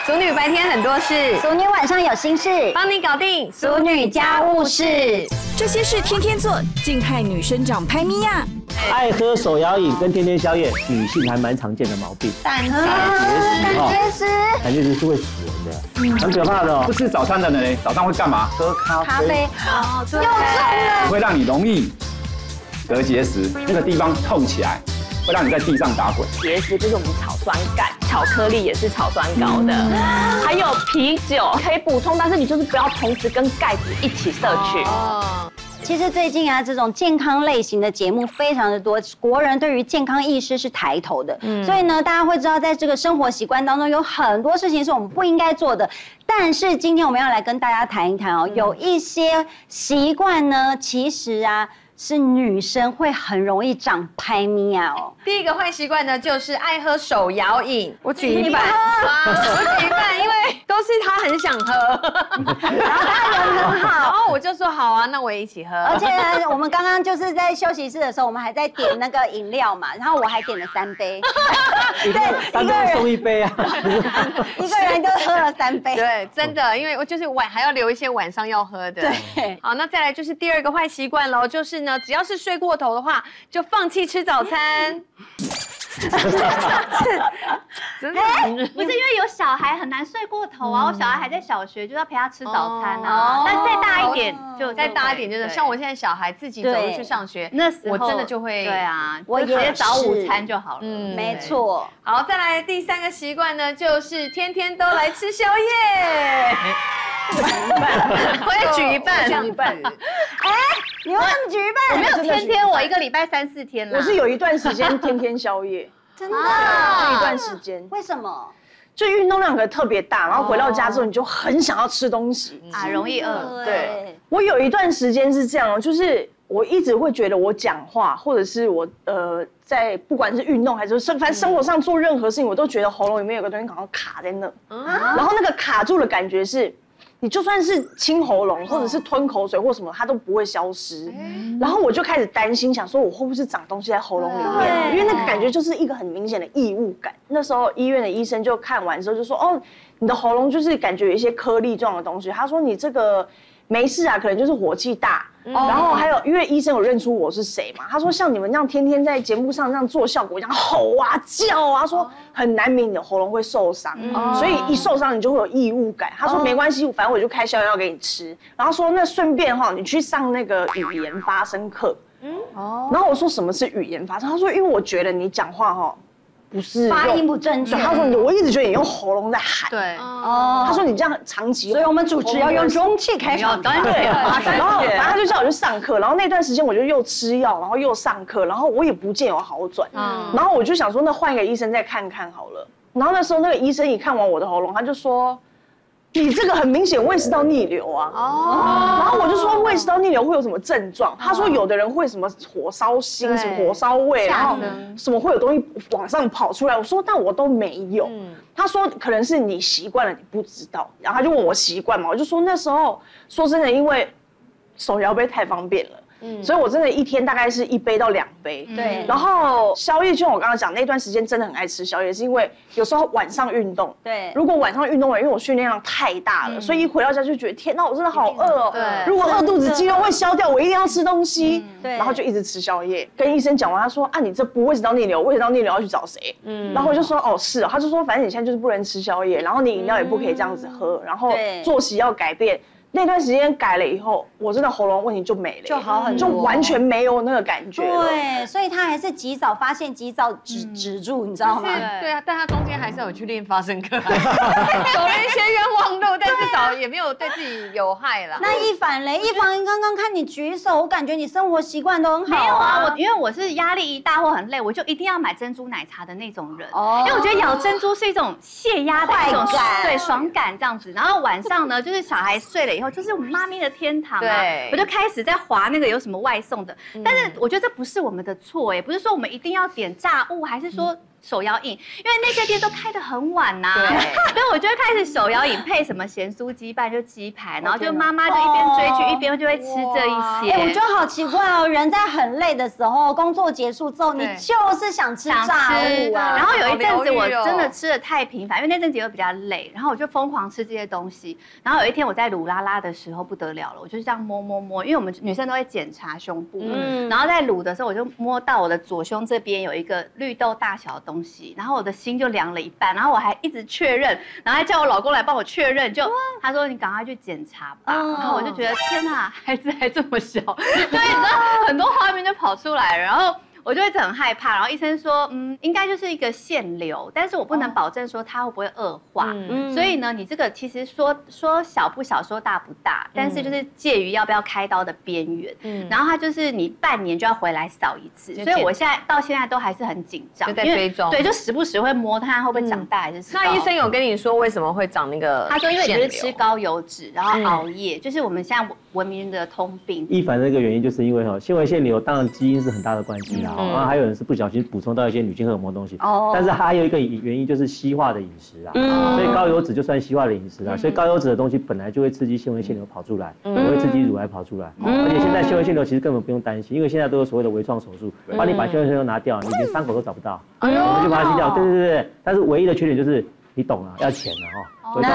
俗女白天很多事， 俗女晚上有心事， 帮你搞定俗女家务事。 这些事天天做，竟害女生长拍咪呀！ 爱喝手摇饮跟天天宵夜，女性还蛮常见的毛病。 胆结石， 胆结石是会死人的，很可怕的哦。 不吃早餐的人，早上会干嘛？ 喝咖啡。 哦，又中了， 会让你容易得结石，那个地方痛起来，会让你在地上打滚。 结石就是我们草酸钙，巧克力也是草酸高的，还有啤酒可以补充，但是你就是不要同时跟钙质一起摄取。 其实最近啊，这种健康类型的节目非常的多，国人对于健康意识是抬头的。所以呢，大家会知道，在这个生活习惯当中，有很多事情是我们不应该做的。但是今天我们要来跟大家谈一谈哦，有一些习惯呢，其实啊，是女生会很容易长拍咪啊哦。 第一个坏习惯呢，就是爱喝手摇饮。我举一半， 我举一半，因为都是他很想喝， 然后他人很好， 然后我就说好啊，那我也一起喝。 而且呢，我们刚刚就是在休息室的时候，我们还在点那个饮料嘛，然后我还点了3杯， 对，3杯送1杯啊， 一个人就喝了3杯。 对，真的，因为我就是还要留一些晚上要喝的。 对， 好，那再来就是第二个坏习惯喽，就是呢，只要是睡过头的话，就放弃吃早餐。 真的，不是因为有小孩很难睡过头啊，我小孩还在小学，就要陪他吃早餐啊。但再大一点就再大一点，就是像我现在小孩自己走路去上学， 那时候我真的就会对啊， 我直接找午餐就好了。 没错。 好，再来第3个习惯呢，就是天天都来吃宵夜。我也举一半， 举一半。 哎，你为什么举一半？ 我没有天天，我1个礼拜3、4天啦。 我是有一段时间天天宵夜， 真的， 有一段时间。 为什么？ 就运动量可能特别大，然后回到家之后你就很想要吃东西啊，容易饿。 对，我有一段时间是这样，就是我一直会觉得我讲话，或者是我在不管是运动还是反正生活上做任何事情，我都觉得喉咙里面有个东西好像卡在那，然后那个卡住的感觉是。你就算是清喉咙，或者是吞口水或什么，它都不会消失。然后我就开始担心，想说我会不会是长东西在喉咙里面？因为那个感觉就是一个很明显的异物感。那时候医院的医生就看完之后就说：“哦，你的喉咙就是感觉有一些颗粒状的东西。”他说：“你这个没事啊，可能就是火气大。”然后还有，因为医生有认出我是谁嘛，他说像你们这样天天在节目上这样做效果，这样吼啊叫啊，说很难免你的喉咙会受伤，所以一受伤你就会有异物感。他说没关系，反正我就开消炎药给你吃，然后说那顺便哈，你去上那个语言发声课。然后我说什么是语言发声？他说因为我觉得你讲话哈。不是发音不正确， 他说我一直觉得你用喉咙在喊。 对， 他说你这样长期， 所以我们主持要用中气开场。 对，然后反正他就叫我去上课，然后那段时间我就又吃药，然后又上课，然后我也不见有好转。然后我就想说，那换一个医生再看看好了。然后那时候那个医生一看完我的喉咙，他就说。你这个很明显胃食道逆流啊！然后我就说胃食道逆流会有什么症状？他说有的人会什么火烧心、什么火烧胃，然后什么会有东西往上跑出来。我说但我都没有。他说可能是你习惯了，你不知道。然后他就问我习惯嘛，我就说那时候说真的，因为手摇杯太方便了。所以我真的一天大概是1杯到2杯。 对。 然后宵夜，就像我刚刚讲，那段时间真的很爱吃宵夜，是因为有时候晚上运动。 对。 如果晚上运动完，因为我训练量太大了，所以一回到家就觉得天哪，我真的好饿哦。 对。 如果饿肚子，肌肉会消掉，我一定要吃东西。 对。 然后就一直吃宵夜。跟医生讲完，他说啊，你这不胃食道逆流，胃食道逆流要去找谁？然后我就说哦是哦，他就说反正你现在就是不能吃宵夜，然后你饮料也不可以这样子喝，然后作息要改变。那段时间改了以后，我真的喉咙问题就没了， 就好很多， 就完全没有那个感觉了。 对，所以他还是及早发现，及早止住，你知道吗？ 对啊，但他中间还是有去练发声课，走了一些冤枉路，但至少也没有对自己有害啦。 那一凡嘞，一凡刚刚看你举手，我感觉你生活习惯都很好。 没有啊，因为我是压力一大或很累，我就一定要买珍珠奶茶的那种人。因为我觉得咬珍珠是一种泄压的一种对爽感这样子。然后晚上呢，就是小孩睡了以后，就是我们妈咪的天堂啊，我就开始在滑那个有什么外送的。但是我觉得这不是我们的错哎，不是说我们一定要点炸物，还是说手摇饮，因为那些店都开得很晚呐。对，所以我就会开始手摇饮配什么咸酥鸡拌就鸡排，然后就妈妈就一边追剧一边就会吃这一些。 哎，我觉得好奇怪哦，人在很累的时候，工作结束之后，你就是想吃炸物啊。 然后有一阵子我真的吃的太频繁，因为那阵子又比较累，然后我就疯狂吃这些东西。然后有一天我在鲁拉拉的时候不得了了，我就是这样摸，因为我们女生都会检查胸部，然后在卤的时候我就摸到我的左胸这边有一个绿豆大小的东西，然后我的心就凉了一半，然后我还一直确认，然后还叫我老公来帮我确认，就他说你赶快去检查吧，然后我就觉得天哪，孩子还这么小，对，你知道很多画面就跑出来了，然后。我就一直很害怕，然后医生说，应该就是一个腺瘤，但是我不能保证说它会不会恶化，所以呢，你这个其实说小不小，说大不大，但是就是介于要不要开刀的边缘，然后它就是你半年就要回来扫一次，所以我到现在都还是很紧张， 就在追踪， 对，就时不时会摸它会不会长大还是什么。 那医生有跟你说为什么会长那个？ 他说因为你就是吃高油脂，然后熬夜，就是我们现在文明的通病。 一凡这个原因就是因为纤维腺瘤，当然基因是很大的关系啦。然后还有人是不小心补充到一些女性荷尔蒙的东西，但是还有一个原因就是西化的饮食啊，所以高油脂就算西化的饮食啊，所以高油脂的东西本来就会刺激纤维腺瘤跑出来，也会刺激乳癌跑出来，而且现在纤维腺瘤其实根本不用担心，因为现在都有所谓的微创手术，帮你把纤维腺瘤拿掉，你连伤口都找不到，我们就把它清掉，对，但是唯一的缺点就是你懂了，要钱了哈。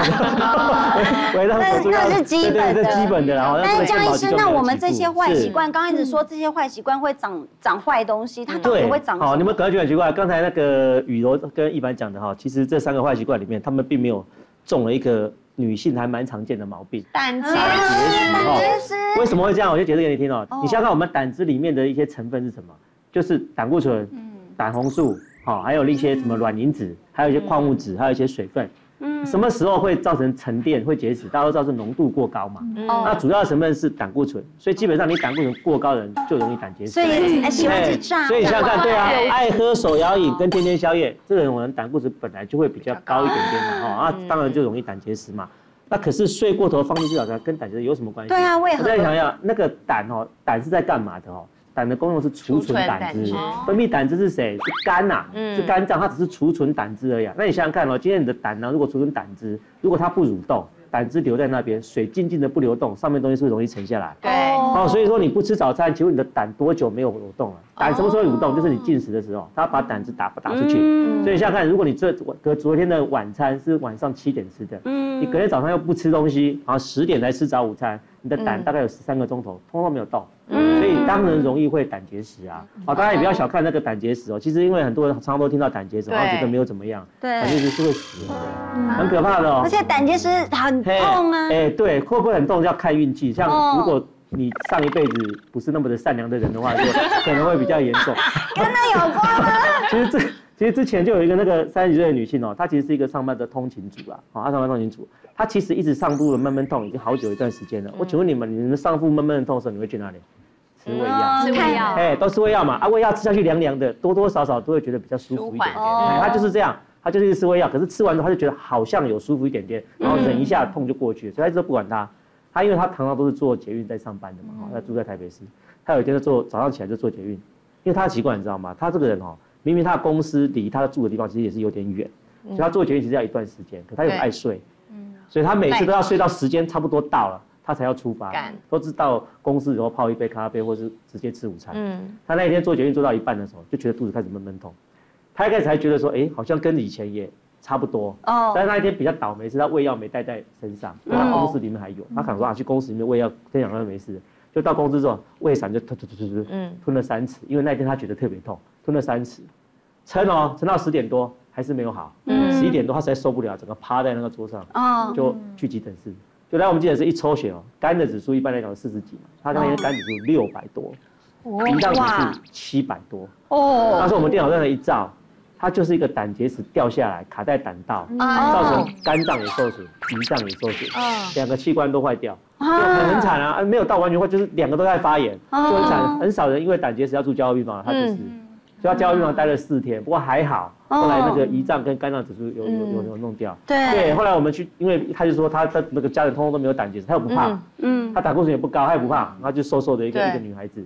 那是基本的， 这基本的。然后， 但是江医师，那我们这些坏习惯，刚刚一直说这些坏习惯会长坏东西，它到底会长什么？ 好，你们可能觉得很奇怪，刚才那个雨柔跟一凡讲的哈，其实这3个坏习惯里面，他们并没有中了一个女性还蛮常见的毛病—— 胆结石。 为什么会这样？我就解释给你听哦。你想想看，我们胆汁里面的一些成分是什么？就是胆固醇、胆红素，好，还有一些什么卵磷脂，还有一些矿物质，还有一些水分。什么时候会造成沉淀、会结石？大家都知道是浓度过高嘛。那主要的成分是胆固醇，所以基本上你胆固醇过高的人就容易胆结石。 所以喜欢吃炸。 所以你想想看，对啊，爱喝手摇饮跟天天宵夜，这种人胆固醇本来就会比较高一点点嘛，啊，当然就容易胆结石嘛。那可是睡过头放进去早餐跟胆结石有什么关系？ 对啊，为何？ 再想想那个胆是在干嘛的哦？胆的功用是储存胆汁，分泌胆汁是谁？是肝呐，是肝脏，它只是储存胆汁而已。那你想想看哦，今天你的胆呢，如果储存胆汁，如果它不蠕动，胆汁留在那边，水静静的不流动，上面东西是不是容易沉下来？ 对。 哦，所以说你不吃早餐，请问你的胆多久没有蠕动了？胆什么时候蠕动？就是你进食的时候，它把胆汁打出去。所以你想想看，如果你昨天的晚餐是晚上7点吃的，你隔天早上又不吃东西，然后10点才吃早午餐，你的胆大概有13个钟头，通通没有动。所以当然容易会胆结石啊！好，大家也不要小看那个胆结石哦。其实因为很多人常常都听到胆结石，然后觉得没有怎么样，胆结石是会死的，很可怕的哦。 而且胆结石很痛啊！ 对，会不会很痛要看运气。像如果你上一辈子不是那么的善良的人的话，就可能会比较严重。 跟那有关吗？ 其实之前就有一个那个30几岁的女性哦，她其实是一个上班的通勤族啦，她上班通勤族，她其实一直上腹的闷闷痛，已经好久一段时间了。我请问你们上腹闷闷的痛的时候，你会去哪里？吃胃药， 吃胃药， 都吃胃药嘛。啊，胃药吃下去凉凉的，多多少少都会觉得比较舒服一点点。她就是这样，她就是吃胃药，可是吃完之后她就觉得好像有舒服一点点，然后忍一下痛就过去了，所以她一直都不管她。她因为她常常都是坐捷运在上班的嘛，她住在台北市，她有一天就早上起来就坐捷运，因为她的习惯你知道吗？她这个人哦，明明她的公司离她住的地方其实也是有点远，所以她坐捷运其实要一段时间，可她又爱睡，所以她每次都要睡到时间差不多到了，她才要出发，都知道公司以后泡一杯咖啡或是直接吃午餐。她那一天坐捷运坐到一半的时候，就觉得肚子开始闷闷痛，她一开始还觉得说，好像跟以前也差不多，但是那一天比较倒霉是她胃药没带在身上，她公司里面还有，她想说去公司里面胃药跟两个人没事，就到公司之后胃散就吞了3次，因为那天她觉得特别痛，吞了3次，撑到10点多还是没有好，11点多她实在受不了，整个趴在那个桌上，就去急诊室，就来我们急诊室一抽血肝的指数一般来讲是40几嘛，她那天肝指数600多，胰脏指数700多，那时候我们电脑在那一照。它就是一个胆结石掉下来卡在胆道，造成肝脏也受损，胰脏也受损，2个器官都坏掉，就很惨啊！没有到完全坏，就是2个都在发炎，就很惨。很少人因为胆结石要住加护病房，他就是，所以他加护病房待了4天，不过还好，后来那个胰脏跟肝脏指数有弄掉。对，后来我们去，因为他就说他那个家人通通都没有胆结石，他又不胖，他胆固醇也不高，他也不胖，他就瘦瘦的一个女孩子。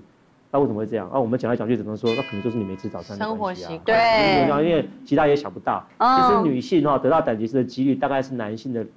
那为什么会这样？我们讲来讲去只能说，那可能就是你没吃早餐的关系啊。 生活习惯对， 因为其他也想不到。其实女性得到胆结石的几率大概是男性的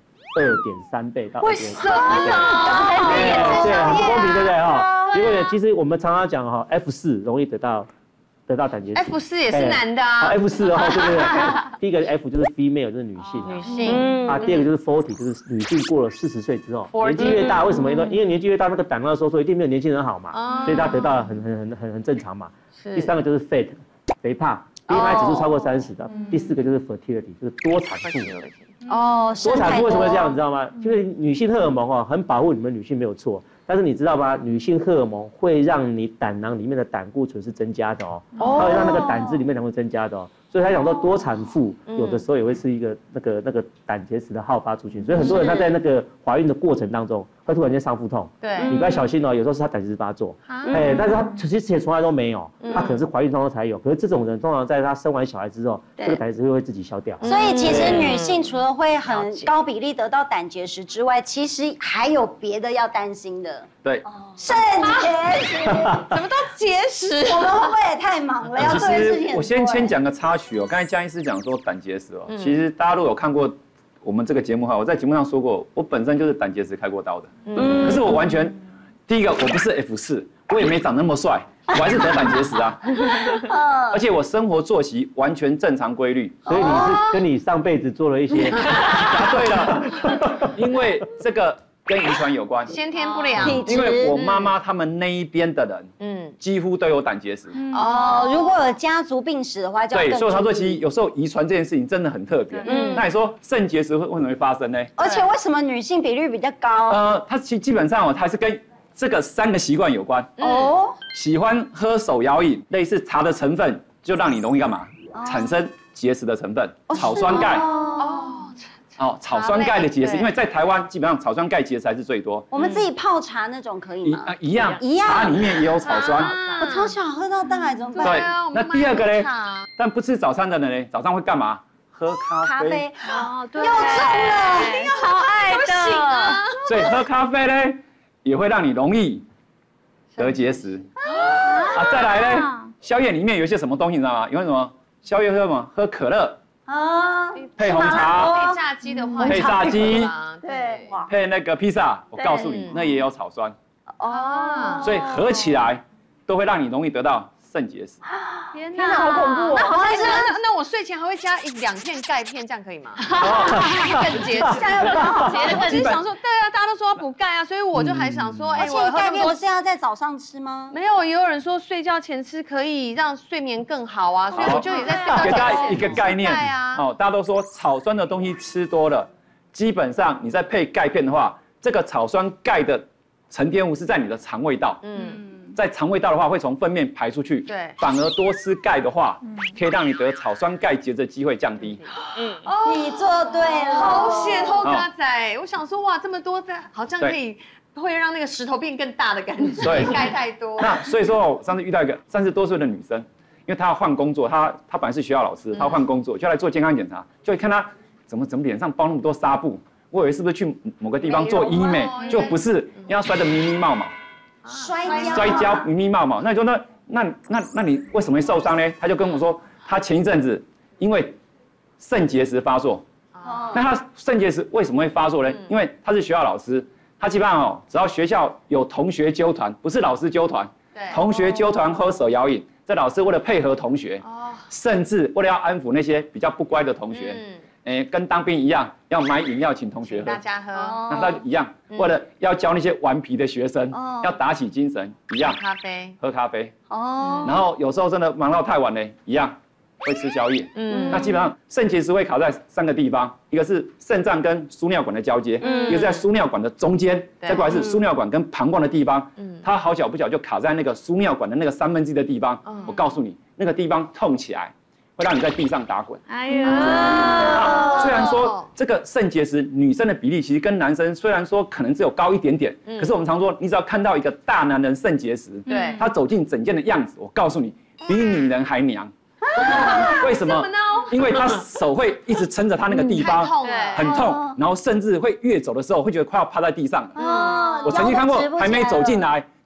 2.3倍到2.4倍。 为什么？ 对，很不公平，对不对哈？因为其实我们常常讲F4容易得到胆结石。 F4也是男的啊。 F4对对对。第一个 F 就是 female 就是女性。 女性。 第二个就是 40就是女性过了40岁之后，年纪越大，为什么？因为年纪越大，那个胆囊的收缩一定没有年轻人好嘛，所以他得到很正常嘛。第三个就是 fat 肥胖。BMI 指数超过30的，第4个就是 fertility， 就是多产妇。多产妇为什么会这样？你知道吗？因为女性荷尔蒙很保护你们女性没有错，但是你知道吗？女性荷尔蒙会让你胆囊里面的胆固醇是增加的它会让那个胆汁里面会增加的所以他讲说多产妇有的时候也会是一个那个胆结石的好发族群，所以很多人他在那个怀孕的过程当中会突然间上腹痛， 对， 你不要小心有时候是他胆结石发作，但是他其实之前从来都没有，他可能是怀孕当中才有，可是这种人通常在他生完小孩之后，这个胆结石会自己消掉。 所以其实女性除了会很高比例得到胆结石之外，其实还有别的要担心的。 对， 肾结石， 怎么都结石？ 我们会不会也太忙了？要做的事情很多。 我先讲个插曲刚才江医师讲说胆结石其实大家如果有看过我们这个节目我在节目上说过，我本身就是胆结石开过刀的，可是我完全第一个我不是 F4，我也没长那么帅，我还是得胆结石啊，而且我生活作息完全正常规律， 所以你是跟你上辈子做了一些， 答对了，因为这个跟遗传有关， 先天不良， 因为我妈妈他们那一边的人，几乎都有胆结石。 如果有家族病史的话，就要对，所以他说其实有时候遗传这件事情真的很特别。那你说肾结石为什么会发生呢？ 而且为什么女性比率比较高？ 它基本上它是跟这个3个习惯有关。喜欢喝手摇饮，类似茶的成分，就让你容易干嘛？产生结石的成分，草酸钙。草酸钙的结石，因为在台湾基本上草酸钙结石还是最多。 我们自己泡茶那种可以吗？ 一样，茶里面也有草酸。 我从小喝到大，怎么办？ 对，那第二个呢？但不吃早餐的人呢，早上会干嘛？喝咖啡。 对，又中了， 好爱的。 所以喝咖啡呢，也会让你容易得结石。再来呢，宵夜里面有一些什么东西你知道吗？有什么？宵夜喝什么？喝可乐。配红茶， 配炸鸡的话， 配炸鸡， 对， 配那个披萨，我告诉你，那也有草酸。所以合起来都会让你容易得到肾结石。 天哪， 好恐怖！ 那好像是那我睡前还会加2片钙片，这样可以吗？更结实，可是想说，对啊，大家都说要补钙啊，所以我就还想说， 而且钙片不是要在早上吃吗？ 没有，也有人说睡觉前吃可以让睡眠更好啊，所以我就也在睡觉前给大家一个概念啊。 大家都说草酸的东西吃多了，基本上你再配钙片的话，这个草酸钙的沉淀物是在你的肠胃道。在肠胃道的话，会从粪便排出去。 对， 反而多吃钙的话，可以让你得草酸钙结的机会降低。 你做对了， 好险后咖仔！我想说，哇，这么多的，好像可以会让那个石头变更大的感觉。 对， 钙太多。 那所以说，我上次遇到一个30多岁的女生，因为她要换工作，她本来是学校老师，她要换工作，就来做健康检查，就看她怎么脸上包那么多纱布，我以为是不是去某个地方做医美，就不是，因为她摔得迷迷冒冒。摔跤迷迷冒冒，那你说那你为什么会受伤呢？他就跟我说，他前一阵子因为肾结石发作。那他肾结石为什么会发作呢？因为他是学校老师，他基本上只要学校有同学纠团，不是老师纠团，同学纠团喝手摇饮，这老师为了配合同学，甚至为了要安抚那些比较不乖的同学。跟当兵一样，要买饮料请同学喝， 大家喝， 那他一样，为了要教那些顽皮的学生，要打起精神，一样，喝咖啡，然后有时候真的忙到太晚了，一样会吃宵夜，那基本上肾结石会卡在3个地方，一个是肾脏跟输尿管的交接，一个是在输尿管的中间，再过来是输尿管跟膀胱的地方，它好巧不巧就卡在那个输尿管的那个1/3的地方，我告诉你，那个地方痛起来。会让你在地上打滚。哎呀，虽然说这个肾结石女生的比例其实跟男生虽然说可能只有高一点点，可是我们常说，你只要看到一个大男人肾结石，对，他走进诊间的样子，我告诉你，比女人还娘。为什么？因为他手会一直撑着他那个地方，很痛，然后甚至会越走的时候会觉得快要趴在地上。我曾经看过，还没走进来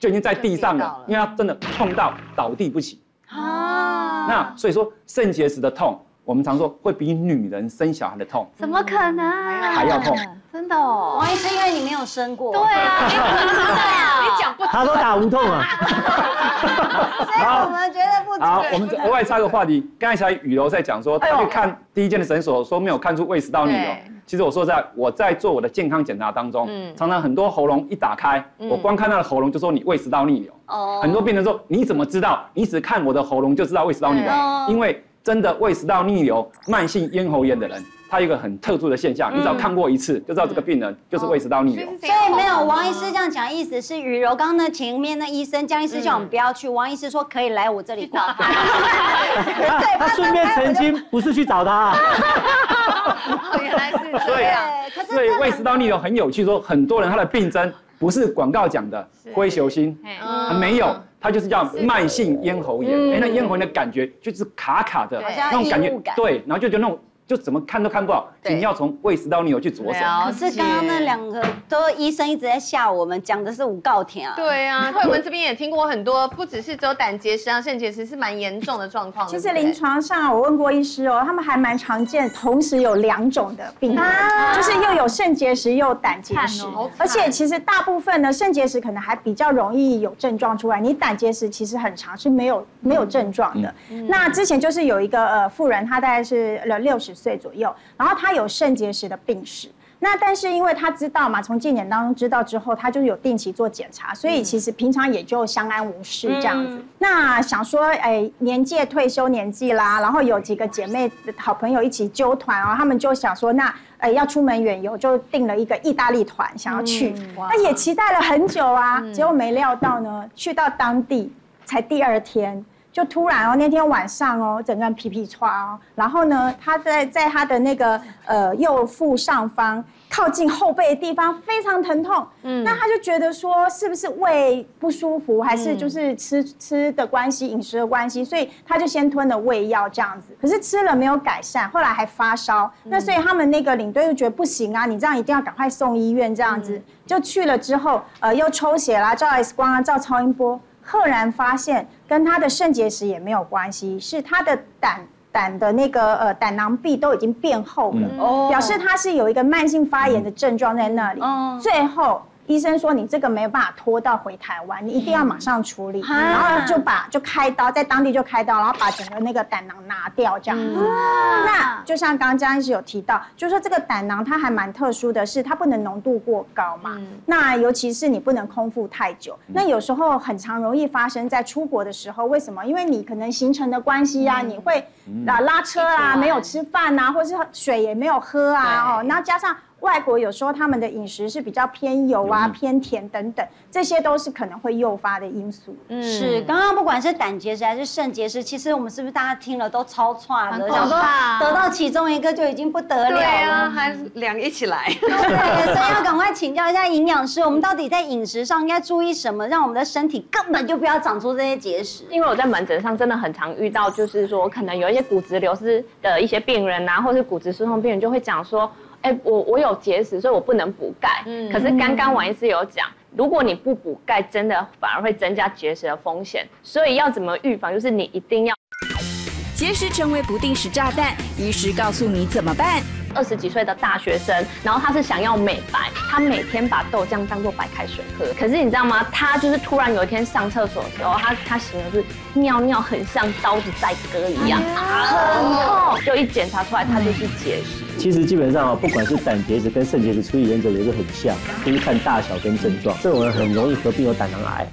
就已经在地上了，因为他真的痛到倒地不起。那所以说肾结石的痛，我们常说会比女人生小孩的痛， 怎么可能还要痛？ 真的哦， 王医师，因为你没有生过。 对啊， 你讲不， 他都打无痛啊。 所以我们觉得不。 好，我们额外插个话题，刚才雨柔在讲说，他去看第一间的诊所，说没有看出胃食道逆流。其实我说我在做我的健康检查当中，常常很多喉咙一打开，我光看他的喉咙就说你胃食道逆流。很多病人说你怎么知道？你只看我的喉咙就知道胃食道逆流，因为真的胃食道逆流、慢性咽喉炎的人，他有一个很特殊的现象，你只要看过一次就知道这个病人就是胃食道逆流。 所以没有王医师这样讲，意思是雨柔刚刚前面那医生江医师叫我们不要去，王医师说可以来我这里挂号。 他顺便澄清不是去找他。 原来是这样。 所以胃食道逆流很有趣，说很多人他的病症不是广告讲的灰球心，没有。它就是叫慢性咽喉炎，那咽喉炎的感觉就是卡卡的那种感觉，对，然后就觉得那种就怎么看都看不好，你要从胃食道逆流去着手。 可是刚刚那2个都医生一直在吓我们，讲的是无告天啊。 对啊，慧文这边也听过很多，不只是只有胆结石啊、肾结石是蛮严重的状况。 其实临床上我问过医师哦，他们还蛮常见，同时有2种的病人，就是又有肾结石又有胆结石，而且其实大部分呢，肾结石可能还比较容易有症状出来，你胆结石其实很常是没有症状的。那之前就是有一个妇人，她大概是60岁左右，然后她有肾结石的病史。那但是因为他知道嘛，从健检当中知道之后，他就有定期做检查，所以其实平常也就相安无事这样子。那想说，年届退休年纪啦，然后有几个姐妹好朋友一起揪团哦，他们就想说，那要出门远游，就订了一个意大利团，想要去。那也期待了很久啊，结果没料到呢，去到当地才第2天。就突然哦，那天晚上哦，整个人皮皮唰哦，然后呢，他在他的那个右腹上方靠近后背的地方非常疼痛，那他就觉得说是不是胃不舒服，还是就是吃的关系、饮食的关系，所以他就先吞了胃药这样子，可是吃了没有改善，后来还发烧，那所以他们那个领队就觉得不行啊，你这样一定要赶快送医院这样子，就去了之后，又抽血啦、照 X 光啊、照超音波。赫然发现跟他的肾结石也没有关系，是他的胆的那个胆囊壁都已经变厚了，表示他是有一个慢性发炎的症状在那里。最后医生说你这个没有办法拖到回台湾，你一定要马上处理，然后就开刀，在当地就开刀，然后把整个那个胆囊拿掉这样子。那就像刚刚江医师有提到，就是说这个胆囊它还蛮特殊的是，它不能浓度过高嘛。那尤其是你不能空腹太久。那有时候很常容易发生在出国的时候，为什么？因为你可能行程的关系啊，你会拉车啊，没有吃饭啊，或是水也没有喝啊，然后加上。外国有时候他们的饮食是比较偏油啊、偏甜等等，这些都是可能会诱发的因素。 是，刚刚不管是胆结石还是肾结石，其实我们是不是大家听了都超差的？想说得到其中一个就已经不得了了。 对啊，还2个一起来。 对，所以要赶快请教一下营养师，我们到底在饮食上应该注意什么，让我们的身体根本就不要长出这些结石？ 因为我在门诊上真的很常遇到，就是说可能有一些骨质流失的一些病人啊，或是骨质疏松病人就会讲说。我有结石，所以我不能补钙。可是刚刚王医师有讲，如果你不补钙，真的反而会增加结石的风险。所以要怎么预防？就是你一定要结石成为不定时炸弹，医师告诉你怎么办。 20几岁的大学生，然后他是想要美白，他每天把豆浆当做白开水喝。可是你知道吗？他就是突然有一天上厕所的时候，他形容是尿尿很像刀子在割一样，很痛。就一检查出来，他就是结石。 其实基本上不管是胆结石跟肾结石，处理原则有一个很像，就是看大小跟症状。这种人很容易合并有胆囊癌。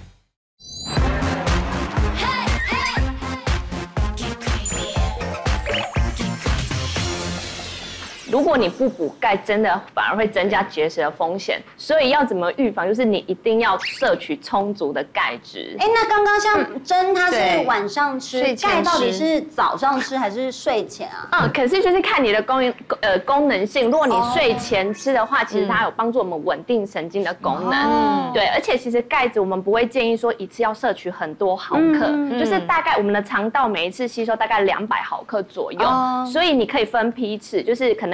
如果你不补钙，真的反而会增加结石的风险。所以要怎么预防？就是你一定要摄取充足的钙质。 那刚刚像珍她是晚上吃，钙到底是早上吃还是睡前啊？ 可是就是看你的功能性。如果你睡前吃的话，其实它有帮助我们稳定神经的功能。对，而且其实钙质我们不会建议说一次要摄取很多毫克，就是大概我们的肠道每一次吸收大概200毫克左右。所以你可以分批次，就是可能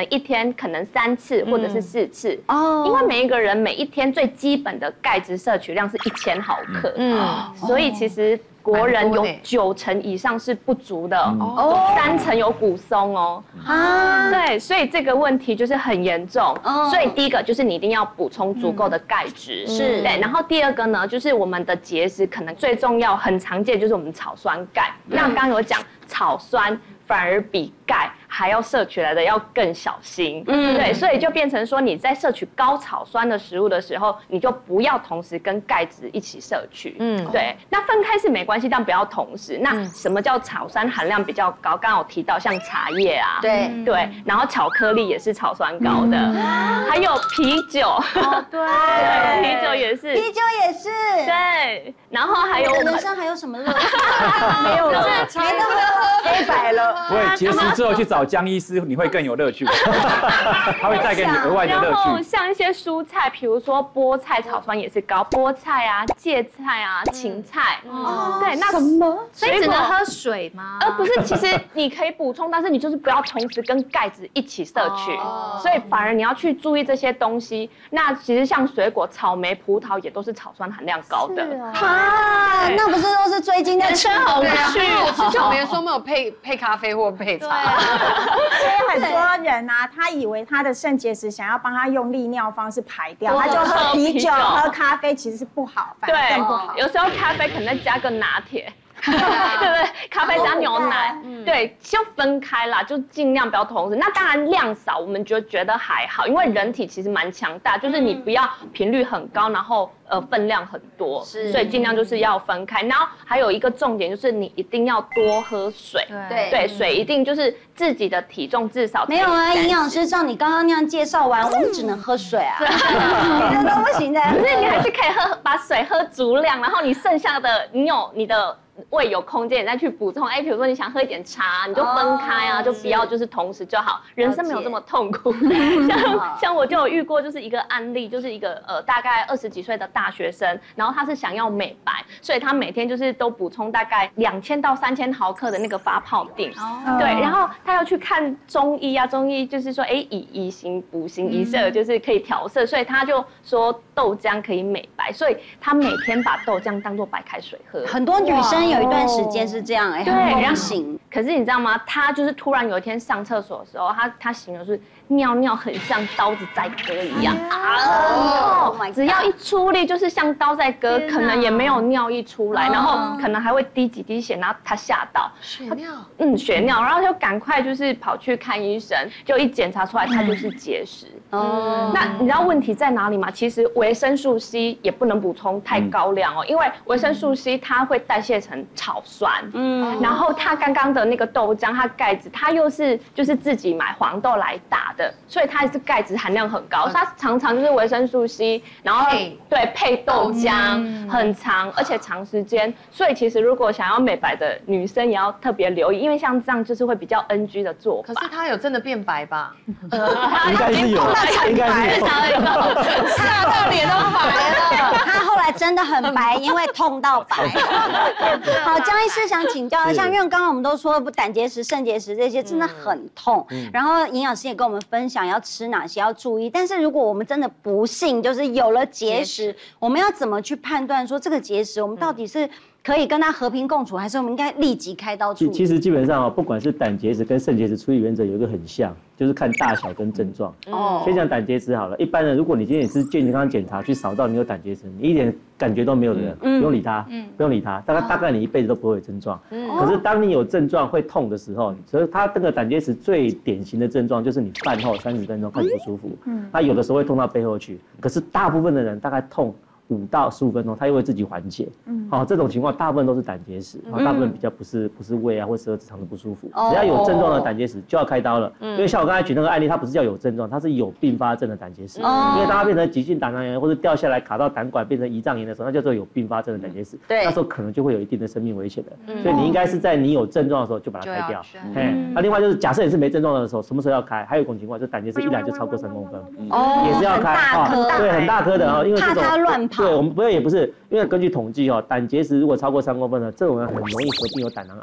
一天可能3次或者是4次哦，因为每一个人每一天最基本的钙质摄取量是1000毫克，所以其实国人有90%以上是不足的，3成有骨松哦。啊，对，所以这个问题就是很严重。所以第一个就是你一定要补充足够的钙质，是对。然后第二个呢，就是我们的节食可能最重要、很常见就是我们草酸钙。那刚刚有讲草酸反而比钙还要摄取来的要更小心，对，所以就变成说你在摄取高草酸的食物的时候，你就不要同时跟钙质一起摄取，对，那分开是没关系，但不要同时。那什么叫草酸含量比较高？刚刚有提到像茶叶啊，对，然后巧克力也是草酸高的，还有啤酒，对，啤酒也是，对，然后还有人生还有什么乐趣？ 没有了， 没得喝， 黑白了。 不会，节食之后去找江医师，你会更有乐趣。他会带给你额外的乐趣。 然后像一些蔬菜，比如说菠菜草酸也是高，菠菜啊、芥菜啊、芹菜。对，那什么？ 所以只能喝水吗？ 不是，其实你可以补充，但是你就是不要同时跟钙质一起摄取。所以反而你要去注意这些东西。那其实像水果，草莓、葡萄也都是草酸含量高的。 啊，那不是都是最近在吃好去？我吃草莓的时候没有配咖啡或配茶。 所以很多人啊，他以为他的肾结石想要帮他用利尿方式排掉，他就喝啤酒、喝咖啡，其实是不好，反而更不好。 有时候咖啡可能再加个拿铁。对不对？咖啡加牛奶，对，就分开啦，就尽量不要同时。那当然量少，我们就觉得还好，因为人体其实蛮强大，就是你不要频率很高，然后分量很多，所以尽量就是要分开。然后还有一个重点就是你一定要多喝水，对，水一定就是自己的体重至少没有啊，营养师照你刚刚那样介绍完，我们只能喝水啊，别的都不行的。 可是你还是可以把水喝足量，然后你剩下的你有你的。胃有空间，你再去补充。比如说你想喝一点茶，你就分开啊，就不要就是同时就好。人生没有这么痛苦。像我就有遇过，就是一个案例，就是一个大概20几岁的大学生，然后他是想要美白，所以他每天就是都补充大概2000到3000毫克的那个发泡锭。对，然后他要去看中医啊，中医就是说，以形补形，以色就是可以调色，所以他就说豆浆可以美白，所以他每天把豆浆当作白开水喝。 很多女生有一段时间是这样， 对， 然后醒。 可是你知道吗？他就是突然有一天上厕所的时候，他形容是尿尿很像刀子在割一样只要一出力就是像刀在割，可能也没有尿意出来，然后可能还会滴几滴血，然后他吓到血尿， 血尿，然后就赶快就是跑去看医生，就一检查出来他就是结石。那你知道问题在哪里吗？其实维生素 C 也不能补充太高量因为维生素 C 它会代谢成草酸，然后它刚刚的那个豆浆，它钙质，它又是就是自己买黄豆来打的，所以它是钙质含量很高，所以它常常就是维生素 C， 然后配豆浆很长，而且长时间，所以其实如果想要美白的女生也要特别留意，因为像这样就是会比较 NG 的做法。 可是它有真的变白吧？ 应该是有，应该是有， 吓到脸都白了。 他后来真的很白，因为痛到白。好，江医师想请教一下，因为刚刚我们都说胆结石、肾结石这些真的很痛，然后营养师也跟我们分享要吃哪些要注意。但是如果我们真的不幸就是有了结石，我们要怎么去判断说这个结石我们到底是可以跟它和平共处，还是我们应该立即开刀处理？ 其实基本上不管是胆结石跟肾结石处理原则有一个很像，就是看大小跟症状。先讲胆结石好了，一般人如果你今天也是健康检查去扫到你有胆结石，你一点感觉都没有的人，不用理他，不用理他，大概你一辈子都不会有症状。可是当你有症状会痛的时候，所以它这个胆结石最典型的症状就是你饭后30分钟开始不舒服，那有的时候会痛到背后去，可是大部分的人大概痛5到15分钟，它又会自己缓解。这种情况大部分都是胆结石，大部分比较不是胃啊或十二指肠的不舒服。只要有症状的胆结石就要开刀了，因为像我刚才举那个案例，它不是叫有症状，它是有并发症的胆结石。因为当它变成急性胆囊炎或者掉下来卡到胆管变成胰脏炎的时候，那叫做有并发症的胆结石。那时候可能就会有一定的生命危险的。所以你应该是在你有症状的时候就把它开掉。那另外就是假设你是没症状的时候，什么时候要开？还有一种情况就是胆结石一来就超过3公分，也是要开。对，很大颗的因为这种怕它乱跑。对，我们也不是，因为根据统计胆结石如果超过3公分呢，这种人很容易合并有胆囊癌。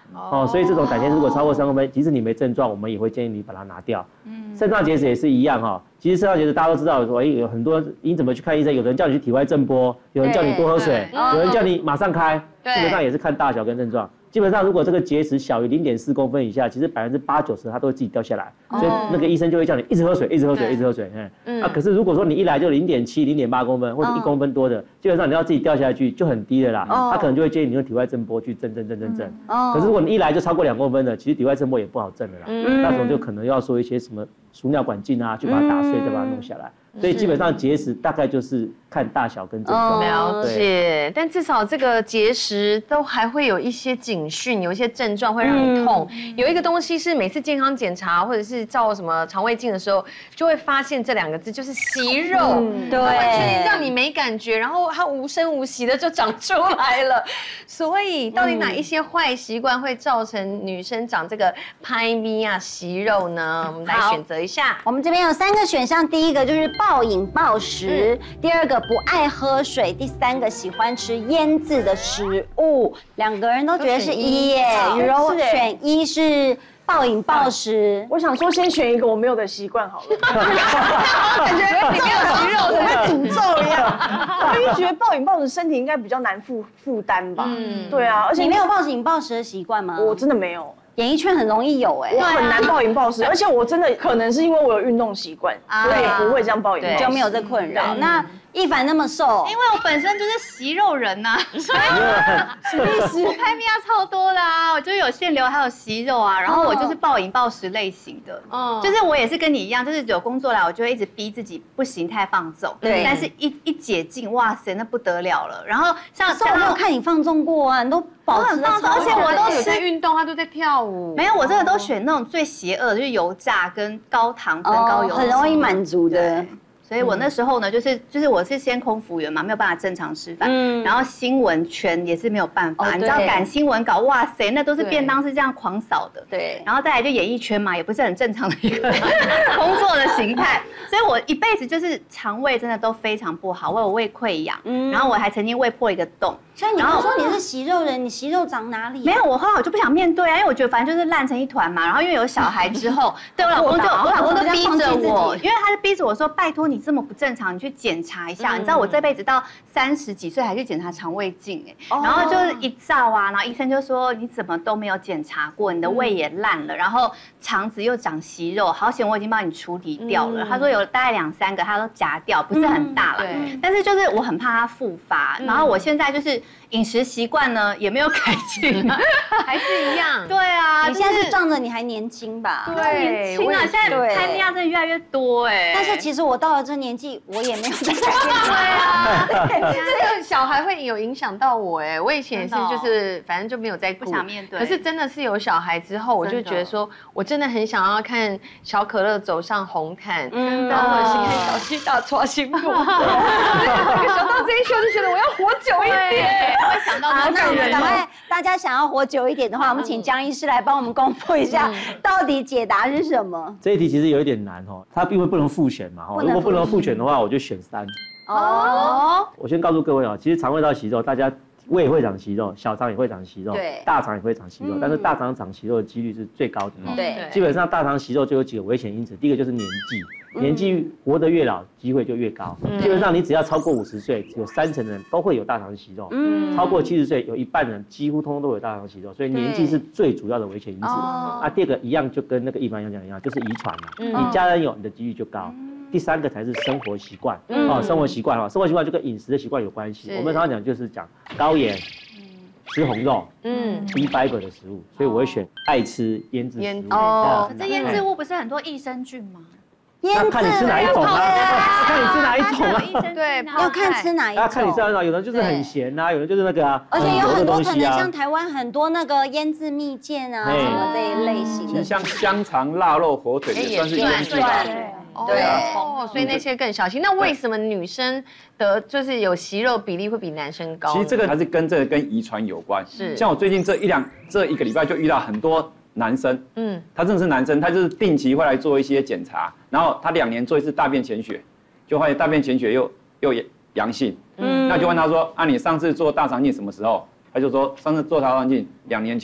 所以这种胆结石如果超过3公分，即使你没症状，我们也会建议你把它拿掉。肾脏结石也是一样哈，其实肾脏结石大家都知道，有很多你怎么去看医生，有人叫你去体外震波，有人叫你多喝水，有人叫你马上开，基本上也是看大小跟症状。基本上如果这个结石小于0.4公分以下，其实8%、90%它都会自己掉下来，所以那个医生就会叫你一直喝水，一直喝水，一直喝水。可是如果说你一来就0.7、0.8公分或者1公分多的，基本上你要自己掉下去就很低的啦，他可能就会建议你用体外震波去震。可是如果你一来就超过2公分的，其实体外震波也不好震的啦，那时候就可能要说一些什么输尿管镜啊，去把它打碎，再把它弄下来。所以基本上结石大概就是看大小跟症状。 了解，但至少这个结石都还会有一些警讯，有一些症状会让你痛。有一个东西是每次健康检查或者是照什么肠胃镜的时候，就会发现这2个字，就是息肉。对，完全让你没感觉，然后它无声无息的就长出来了。所以到底哪一些坏习惯会造成女生长这个拍咪啊息肉呢？我们来选择一下。 我们这边有3个选项，第一个就是暴饮暴食，第2个不爱喝水，第3个喜欢吃腌制的食物。2个人都觉得是1耶，雨柔选1是暴饮暴食。 我想说先选一个我没有的习惯好了，感觉你没有息肉，我被诅咒一样。我就觉得暴饮暴食身体应该比较难负担吧。对啊，而且你没有暴饮暴食的习惯吗？ 我真的没有。 演艺圈很容易有我很难暴饮暴食，而且我真的可能是因为我有运动习惯，所以不会这样暴饮暴食， 就没有这困扰。那一凡那么瘦， 因为我本身就是息肉人呐，所以什么意思？我拍咪啊超多啦，我就有腺瘤还有息肉啊，然后我就是暴饮暴食类型的，就是我也是跟你一样，就是有工作来我就会一直逼自己不行太放纵，对，但是一解禁，哇塞，那不得了了。然后像我没有看你放纵过啊，你都保持放纵，而且我都有在运动，他都在跳舞， 没有，我真的都选那种最邪恶的，就是油炸跟高糖分高油， 很容易满足的。 所以我那时候呢，就是我是先空服员嘛，没有办法正常吃饭，然后新闻圈也是没有办法，你知道赶新闻稿，哇塞，那都是便当是这样狂扫的，对，然后再来就演艺圈嘛，也不是很正常的一个工作的形态，所以我一辈子就是肠胃真的都非常不好，我有胃溃疡，然后我还曾经胃破一个洞。 所以你不说你是息肉人，你息肉长哪里？ 没有，我后来我就不想面对啊，因为我觉得反正就是烂成一团嘛。然后因为有小孩之后，对我老公就逼着我，因为他就逼着我说，拜托你这么不正常，你去检查一下。你知道我这辈子到30几岁还去检查肠胃镜然后就是一照啊，然后医生就说你怎么都没有检查过，你的胃也烂了，然后肠子又长息肉，好险我已经帮你处理掉了。他说有大概2、3个他都夹掉，不是很大了，但是就是我很怕它复发。然后我现在就是饮食习惯呢也没有改进， 还是一样。 对啊， 你现在是仗着你还年轻吧？ 对，年轻啊，现在拍咪啊真的越来越多但是其实我到了这年纪，我也没有在改变。 对啊， 这个小孩会有影响到我我以前也是就是反正就没有在顾， 不想面对。 可是真的是有小孩之后，我就觉得说我真的很想要看小可乐走上红毯，然后或者是看小西大抓新妇。想到这一秀就觉得我要活久一点。 会想到好，那我们赶快，大家想要活久一点的话，我们请江医师来帮我们公布一下，到底解答是什么？ 这一题其实有一点难它因为不能复选嘛如果不能复选的话，我就选3。我先告诉各位其实肠胃道息肉，大家胃会长息肉，小肠也会长息肉，大肠也会长息肉，但是大肠长息肉的几率是最高的对， 基本上大肠息肉就有几个危险因子，第一个就是年纪，年纪活得越老，机会就越高。基本上你只要超过50岁，有30%的人都会有大肠息肉，超过70岁，有1半人几乎通通都有大肠息肉，所以年纪是最主要的危险因子。第2个一样就跟那个一般讲一样，就是遗传嘛，你家人有，你的几率就高。第3个才是生活习惯生活习惯生活习惯就跟饮食的习惯有关系。我们常常讲就是讲高盐、吃红肉、低 fiber 的食物，所以我会选爱吃腌制食物。 这腌制物不是很多益生菌吗？ 那看你吃哪一种看你吃哪一种对，要看吃哪一种。 看你吃哪一种，有人就是很咸有人就是那个而且有很多可能像台湾很多那个腌制蜜饯什么这一类型的。 其实像香肠、腊肉、火腿也算是腌制的。 对，所以那些更小心。那为什么女生的就是有息肉比例会比男生高？ 其实这个还是跟遗传有关。是，像我最近这一个礼拜就遇到很多男生，他真的是男生，他就是定期会来做一些检查，然后他2年做一次大便潜血，就发现大便潜血又阳性，那就问他说你上次做大肠镜什么时候？他就说上次做大肠镜2年前。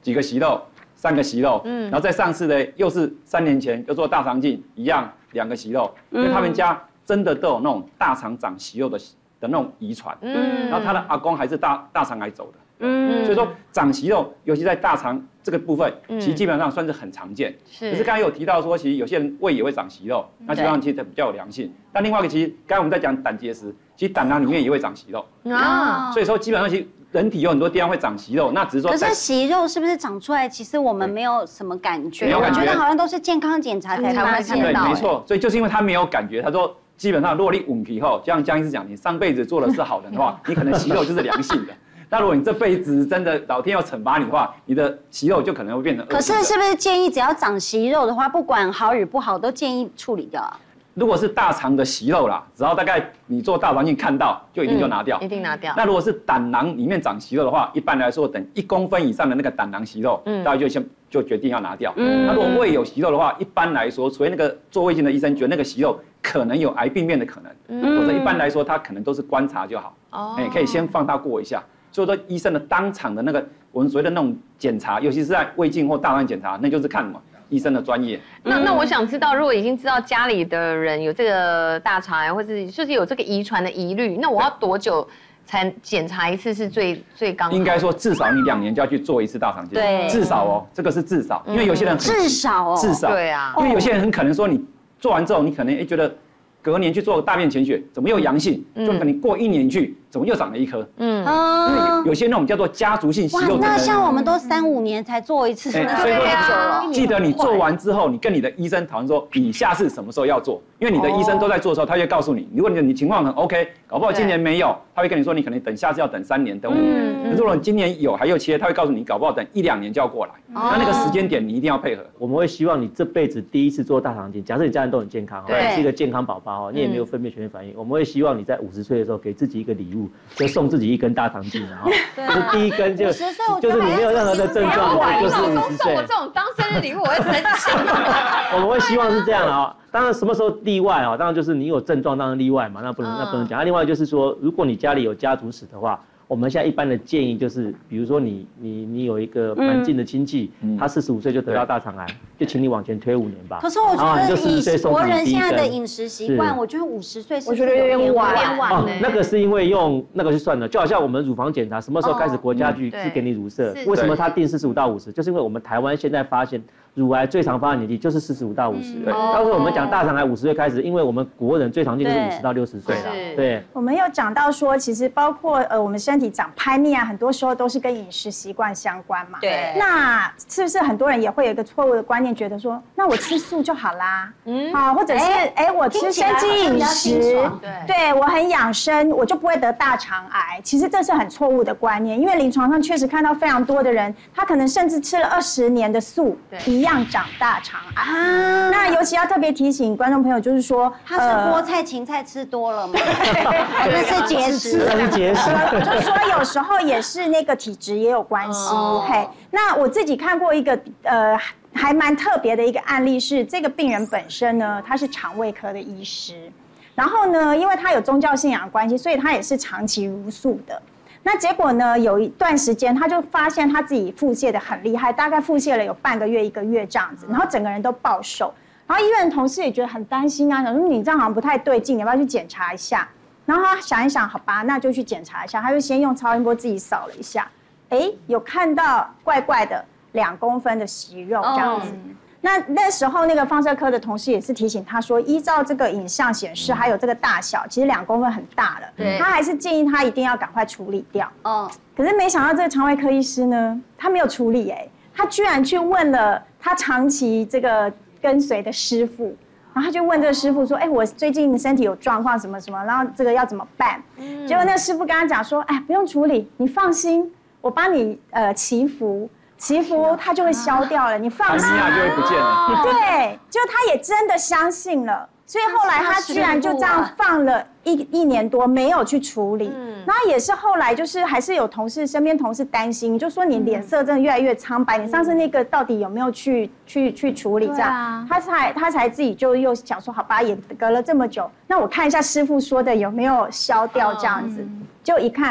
几个息肉，3个息肉，然后再上次呢又是3年前又做大肠镜一样2个息肉，因为他们家真的都有那种大肠长息肉的那种遗传，然后他的阿公还是大肠癌走的。所以说长息肉，尤其在大肠这个部分，其实基本上算是很常见。可是刚才有提到说，其实有些人胃也会长息肉，那基本上其实比较有良性。但另外一个，其实刚才我们在讲胆结石，其实胆囊里面也会长息肉啊。所以说基本上其实人体有很多地方会长息肉，那只是说。 可是息肉是不是长出来，其实我们没有什么感觉？我觉得好像都是健康检查才发现到。 对，没错。所以就是因为他没有感觉，他说基本上如果你稳皮后，就像江医师讲，你上辈子做的是好人的话，你可能息肉就是良性的。那如果你这辈子真的老天要惩罚你的话，你的息肉就可能会变成恶性的。 可是是不是建议只要长息肉的话，不管好与不好，都建议处理掉啊？ 如果是大肠的息肉啦，只要大概你做大肠镜看到，就一定就拿掉， 一定拿掉。 那如果是胆囊里面长息肉的话，一般来说等1公分以上的那个胆囊息肉，大概就决定要拿掉。那如果胃有息肉的话，一般来说，除非那个做胃镜的医生觉得那个息肉可能有癌病变的可能，否则一般来说他可能都是观察就好。可以先放大过一下。所以说医生的当场的那个我们所谓的那种检查，尤其是在胃镜或大肠检查，那就是看什么医生的专业。 那我想知道，如果已经知道家里的人有这个大肠癌，或者就是有这个遗传的疑虑，那我要多久才检查一次是最刚好？ 应该说至少你2年就要去做一次大肠镜， 对， 至少哦，这个是至少，因为有些人至少， 对啊， 因为有些人很可能说你做完之后，你可能觉得隔年去做大便潜血，怎么又阳性？就可能过1年去，怎么又长了1颗？因为有些那种叫做家族性息肉症。 那像我们都3、5年才做一次， 所以说记得你做完之后，你跟你的医生讨论说，你下次什么时候要做？因为你的医生都在做的时候，他会告诉你，如果你情况很 OK， 搞不好今年没有，他会跟你说你可能等下次要等3年、等5年。如果你今年有还有切，他会告诉你，搞不好等1、2年就要过来。那个时间点你一定要配合。 我们会希望你这辈子第一次做大肠镜，假设你家人都很健康，是一个健康宝宝，你也没有分泌全反应，我们会希望你在50岁的时候给自己一个礼物，就送自己1根大肠镜，然后就是第1根就是你没有任何的症状，就是50岁。 我这种当生日礼物我会生气。 我们会希望是这样啊，当然什么时候例外啊？当然就是你有症状当然例外嘛，那不能讲。另外就是说，如果你家里有家族史的话。我们现在一般的建议就是，比如说你有一个蛮近的亲戚，他45岁就得到大肠癌，就请你往前推5年吧。 可是我觉得以国人现在的饮食习惯，我觉得50岁是我觉得有点晚。 那个是因为用那个去算的，就好像我们乳房检查什么时候开始国家去给你乳摄，为什么他定45到50，就是因为我们台湾现在发现乳癌最常发的年纪就是45到50。当时我们讲大肠癌50岁开始，因为我们国人最常见就是50到60岁了。对， 我们有讲到说，其实包括我们身体长拍面啊，很多时候都是跟饮食习惯相关嘛。 对。 那是不是很多人也会有一个错误的观念，觉得说，那我吃素就好啦？或者是我吃生机饮食，对我很养生，我就不会得大肠癌。其实这是很错误的观念，因为临床上确实看到非常多的人，他可能甚至吃了20年的素，一样长大肠癌。那尤其要特别提醒观众朋友，就是说， 他是菠菜、芹菜吃多了吗？那是节食， 那是节食。 就是说有时候也是那个体质也有关系。嘿，那我自己看过一个还蛮特别的一个案例是，这个病人本身呢，他是肠胃科的医师，然后呢，因为他有宗教信仰的关系，所以他也是长期茹素的。那结果呢，有一段时间他就发现他自己腹泻的很厉害，大概腹泻了有半个月、1个月这样子，然后整个人都暴瘦。然后医院的同事也觉得很担心啊，想说你这样好像不太对劲，你要不要去检查一下？然后他想一想，好吧，那就去检查一下。他就先用超音波自己扫了一下，有看到怪怪的2公分的息肉这样子。那时候那个放射科的同事也是提醒他说，依照这个影像显示，还有这个大小，其实2公分很大了。对，他还是建议他一定要赶快处理掉。可是没想到这个肠胃科医师呢，他没有处理他居然去问了他长期这个跟随的师傅。然后他就问这个师傅说：“我最近身体有状况什么什么，然后这个要怎么办？”结果那个师傅跟他讲说：“不用处理，你放心，我帮你祈福它就会消掉了，你放心。” 就会不见了。 对，就他也真的相信了，所以后来他居然就这样放了一年多没有去处理。然后也是后来就是还是有身边同事担心，就说你脸色真的越来越苍白，你上次那个到底有没有去处理这样？他才自己就又想说，好吧，也隔了这么久，那我看一下师傅说的有没有消掉这样子。就一看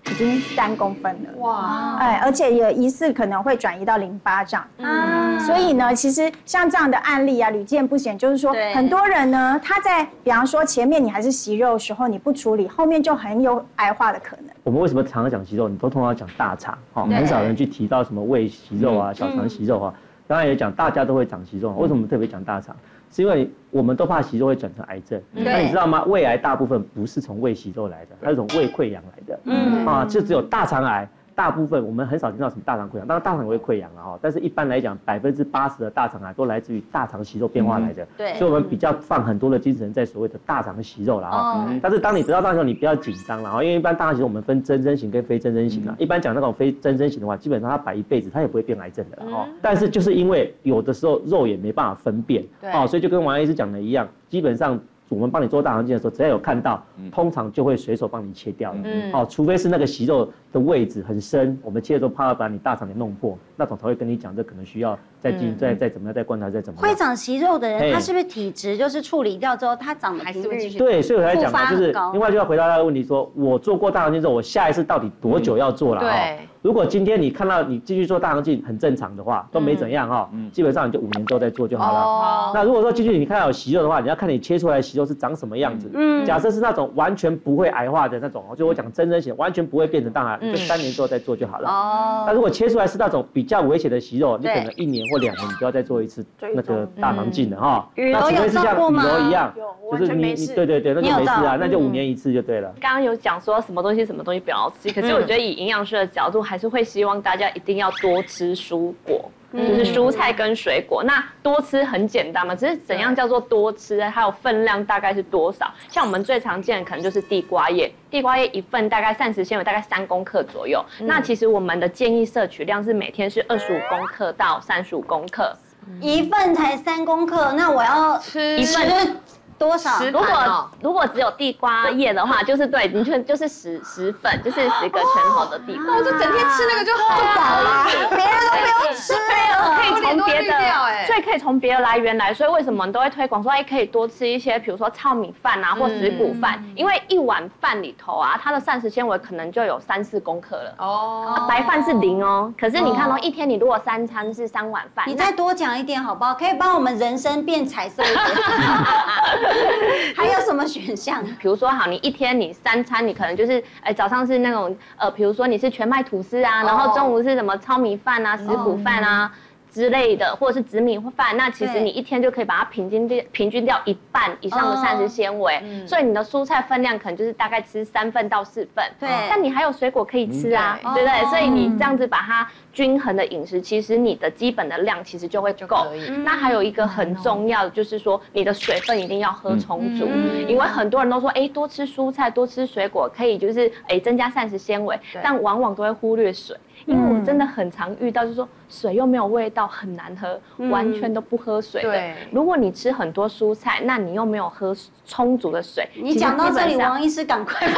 已经3公分了。哇！而且也疑似可能会转移到淋巴障。所以呢，其实像这样的案例啊，屡见不鲜。就是说，很多人呢，他在比方说前面你还是息肉的时候，你不处理，后面就很有癌化的可能。我们为什么常常讲息肉？你都通常讲大肠，很少人去提到什么胃息肉啊、小肠息肉啊。刚才也讲，大家都会长息肉，为什么特别讲大肠？是因为我们都怕息肉会转成癌症。那你知道吗？胃癌大部分不是从胃息肉来的，它是从胃溃疡来的。就只有大肠癌。大部分我们很少听到什么大肠溃疡，当然大肠也会溃疡了但是一般来讲，80%的大肠癌都来自于大肠息肉变化来的。对，所以我们比较放很多的精神在所谓的大肠息肉了但是当你得到大肠息肉，你不要紧张了因为一般大肠息肉我们分增生型跟非增生型一般讲那种非增生型的话，基本上它摆一辈子它也不会变癌症的但是就是因为有的时候肉也没办法分辨所以就跟王医师讲的一样，基本上。我们帮你做大肠镜的时候，只要有看到，通常就会随手帮你切掉了。除非是那个息肉的位置很深，我们切的时候怕要把你大肠给弄破，那种才会跟你讲，这可能需要再怎么样，再观察，再怎么样。会长息肉的人，他是不是体质就是处理掉之后，他长得还是会继续？对，所以我才讲嘛，就是另外就要回答他的问题，说我做过大肠镜之后，我下一次到底多久要做了？对。如果今天你看到你继续做大肠镜很正常的话，都没怎样基本上你就5年之后再做就好了。那如果说继续你看到有息肉的话，你要看你切出来的息肉是长什么样子。假设是那种完全不会癌化的那种，就我讲增生型，完全不会变成大癌，就3年之后再做就好了。那如果切出来是那种比较危险的息肉，你可能1年或2年你就要再做一次那个大肠镜了那请问是像雨柔一样，就是你对，那就没事啊，那就5年1次就对了。 刚刚有讲说什么东西不要吃，可是我觉得以营养师的角度，还是会希望大家一定要多吃蔬果。就是蔬菜跟水果，那多吃很简单嘛，只是怎样叫做多吃，还有分量大概是多少？像我们最常见的可能就是地瓜叶，地瓜叶一份大概膳食纤维大概3公克左右。那其实我们的建议摄取量是每天是25公克到35公克， 一份才3公克，那我要吃一份。多少？ 如果只有地瓜叶的话，就是对，你就是10份，就是10个拳头的地瓜。 我就整天吃那个就饱了， 别人都不用吃了。 可以从别的，所以可以从别的来源来。所以为什么我们都会推广说，可以多吃一些，比如说糙米饭啊，或十谷饭，因为一碗饭里头啊，它的膳食纤维可能就有3、4公克了。白饭是0可是你看一天你如果3餐是3碗饭， 你再多讲一点好不好？可以帮我们人生变彩色一点。还有什么选项？ 比如说，好，你一天你3餐，你可能就是早上是那种比如说你是全麦吐司啊，然后中午是什么糙米饭啊、十谷饭啊之类的，或者是紫米饭，那其实你一天就可以把它平均掉1半以上的膳食纤维，所以你的蔬菜分量可能就是大概吃3份到4份。对，但你还有水果可以吃啊，对不对？所以你这样子把它均衡的饮食，其实你的基本的量其实就会够。那还有一个很重要的就是说，你的水分一定要喝充足，因为很多人都说，多吃蔬菜、多吃水果可以就是增加膳食纤维，但往往都会忽略水。因为我真的很常遇到，就是说水又没有味道，很难喝，完全都不喝水的。如果你吃很多蔬菜，那你又没有喝充足的水。 你讲到这里，王医师赶快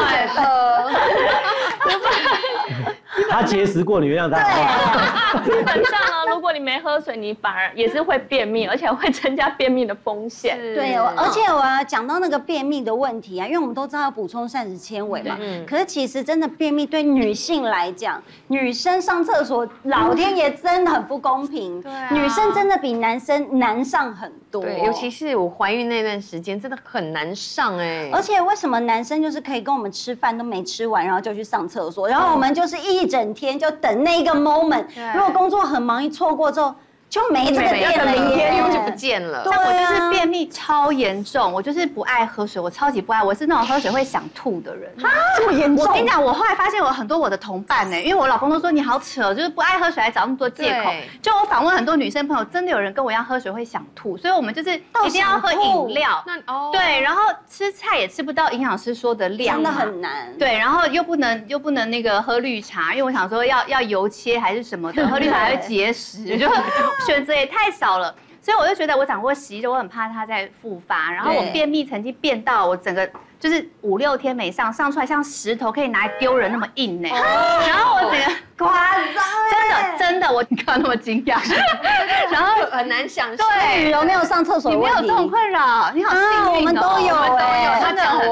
他节食过，你原谅他。 基本上呢，如果你没喝水，你反而也是会便秘，而且会增加便秘的风险。 对，而且我要讲到那个便秘的问题啊，因为我们都知道要补充膳食纤维嘛。可是其实真的便秘对女性来讲，女生上厕所，老天爷真的很不公平。女生真的比男生难上很多。 对，尤其是我怀孕那段时间，真的很难上而且为什么男生就是可以跟我们吃饭都没吃完，然后就去上厕所，然后我们就是一整天就等那个 moment。如果工作很忙，一错过之后。就没这个电了， 明天又就不见了。 但我就是便秘超严重，我就是不爱喝水，我超级不爱，我是那种喝水会想吐的人。 这么严重？ 我跟你讲，我后来发现有很多我的同伴因为我老公都说你好扯，就是不爱喝水还找那么多借口。就我访问很多女生朋友，真的有人跟我一样喝水会想吐，所以我们就是一定要喝饮料。对，然后吃菜也吃不到营养师说的量， 真的很难。 对，然后又不能那个喝绿茶，因为我想说要油切还是什么的，喝绿茶还会结石，就。选择也太少了，所以我就觉得我长过息肉，我很怕它再复发。然后我便秘曾经变到我整个就是5、6天没上出来像石头可以拿来丢人那么硬然后我整个夸张， 真的，我刚刚那么惊讶， 然后很难想象。 对，有没有上厕所？ 你没有这种困扰，你好幸运我们都有真的，我